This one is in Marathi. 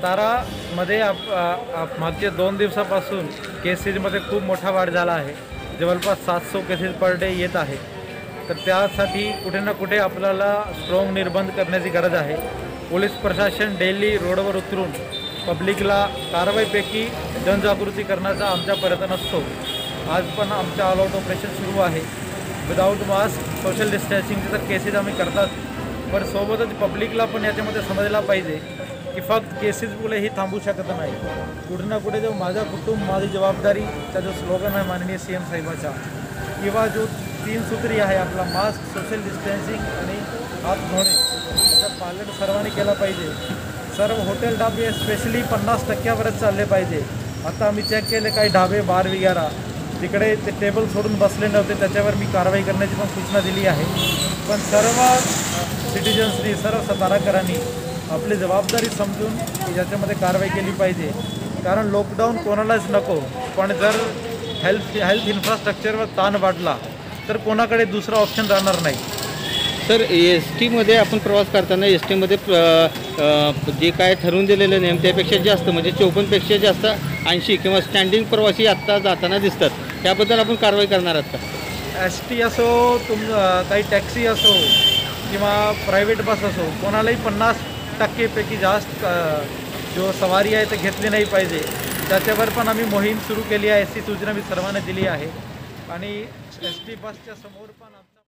सातारामध्ये मागच्या 2 दिवसापासून केसेसमध्ये खूप मोठा वाढ झाला आहे. जवळपास 700 केसेस पर डे येत आहे. तर त्यासाठी कुठे ना कुठे आपल्याला स्ट्रॉंग निर्बंध करण्याची गरज आहे. पोलीस प्रशासन डेली रोडवर उतरून पब्लिकला कारवाईपैकी जनजागृती करण्याचा आमचा प्रयत्न असतो. आज पण आमच्या ऑल आउट ऑपरेशन सुरू आहे. विदाऊट मास्क सोशल डिस्टन्सिंगचे तर केसेस आम्ही करतात, पण सोबतच पब्लिकला पण याच्यामध्ये समजला पाहिजे की फक्त केसेसमुळे ही थांबू शकत नाही. कुठे ना कुठे जो माझा कुटुंब माझी जबाबदारीचा जो स्लोगन आहे माननीय CM साहेबाचा, किंवा जो 3 सूत्री आहे आपला मास्क, सोशल डिस्टन्सिंग आणि हात धुणे, त्याचा पालन सर्वांनी केला पाहिजे. सर्व हॉटेल ढाबे स्पेशली 50% चालले पाहिजे. आता आम्ही चेक केले काही ढाबे बार वगैरे तिकडे ते टेबल सोडून बसले नव्हते, त्याच्यावर मी कारवाई करण्याची पण सूचना दिली आहे. पण सर्व सिटिजन्सनी, सर्व साताराकरांनी आपली जबाबदारी समजून याच्यामध्ये कारवाई केली पाहिजे. कारण लॉकडाऊन कोणालाच नको, पण जर हेल्थ इन्फ्रास्ट्रक्चरवर ताण वाढला तर कोणाकडे दुसरा ऑप्शन राहणार नाही. सर, STमध्ये आपण प्रवास करताना STमध्ये जे काय ठरवून दिलेले नियम त्यापेक्षा जास्त म्हणजे 54पेक्षा जास्त 80 किंवा स्टँडिंग प्रवासी आत्ता जाताना दिसतात. त्याबद्दल आपण कारवाई करणार आहात का? ST असो, काही टॅक्सी असो किंवा प्रायव्हेट बस असो, कोणालाही 50% जास्त जो सवारी आहे ते घेतली नाही पाहिजे. त्याच्यावर पण आम्ही मोहीम सुरू केली आहे. अशी सूचना मी सर्वांना दिली आहे. आणि ST बसच्या समोर पण